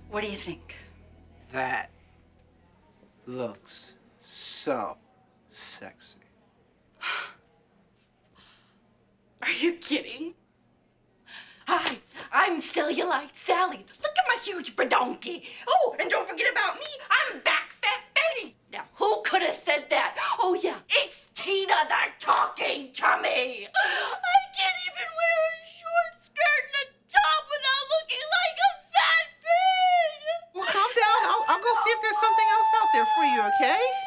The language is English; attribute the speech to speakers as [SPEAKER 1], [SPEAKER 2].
[SPEAKER 1] What do you think?
[SPEAKER 2] That looks so sexy.
[SPEAKER 1] Are you kidding? Hi, I'm Cellulite Sally. Look at my huge badonkey. Oh, and don't forget about me. I'm Back Fat Betty. Now, who could have said that? Oh, yeah, it's Tina the Talking Tummy. I can't even wear a short skirt and a top without looking like a fat pig.
[SPEAKER 2] Well, calm down. I'll go see if there's something else out there for you, okay?